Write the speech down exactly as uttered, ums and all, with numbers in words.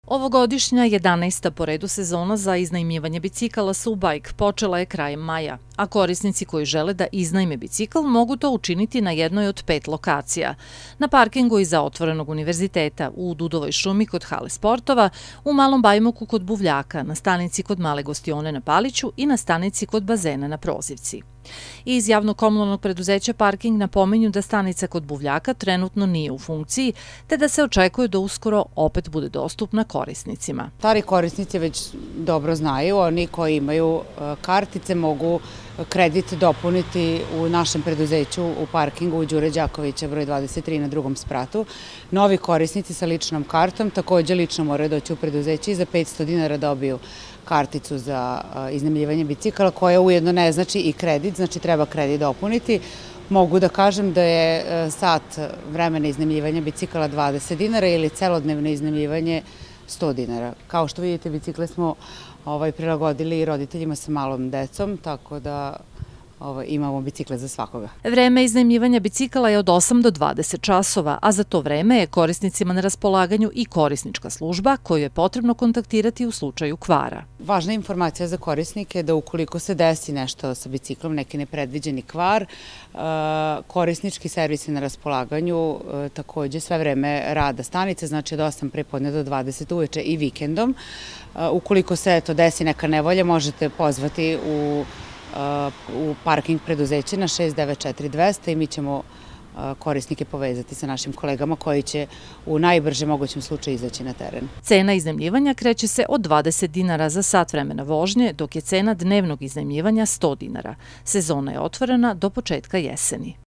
Ovogodišnja jedanaesta po redu sezona za iznajmljivanje bicikala Subike počela je krajem maja, a korisnici koji žele da iznajme bicikl mogu to učiniti na jednoj od pet lokacija. Na parkingu iza Otvorenog univerziteta, u Dudovoj šumi kod hale sportova, u Malom Bajmoku kod Buvljaka, na stanici kod Male gostione na Paliću i na stanici kod bazena na Prozivci. Iz javno-komunalnog preduzeća Parking napominju da stanica kod Buvljaka trenutno nije u funkciji, te da se očekuje da uskoro opet bude dostupna korisnicima. Stari korisnici već dobro znaju, oni koji imaju kartice mogu kredit dopuniti u našem preduzeću u parkingu u Đure Đakovića broj dvadeset tri na drugom spratu. Novi korisnici sa ličnom kartom takođe lično moraju doći u preduzeće i za petsto dinara dobiju karticu za iznajmljivanje bicikala, koja ujedno ne znači i kredit, znači treba kredit dopuniti. Mogu da kažem da je sat vremena iznajmljivanja bicikala dvadeset dinara ili celodnevno iznajmljivanje sto dinara. Kao što vidite, bicikle smo prilagodili i roditeljima sa malom decom, tako da imamo bicikle za svakoga. Vreme iznajmljivanja bicikala je od osam do dvadeset časova, a za to vreme je korisnicima na raspolaganju i korisnička služba koju je potrebno kontaktirati u slučaju kvara. Važna informacija za korisnike je da ukoliko se desi nešto sa biciklom, neki nepredviđeni kvar, korisnički servis je na raspolaganju takođe sve vreme rada stanice, znači od osam prepodne do dvadeset uveče i vikendom. Ukoliko se desi neka nevolja, možete pozvati u u parking preduzeće na šest devet četiri dvesta i mi ćemo korisnike povezati sa našim kolegama koji će u najbržem mogućem slučaju izaći na teren. Cena iznajmljivanja kreće se od dvadeset dinara za sat vremena vožnje, dok je cena dnevnog iznajmljivanja sto dinara. Sezona je otvorena do početka jeseni.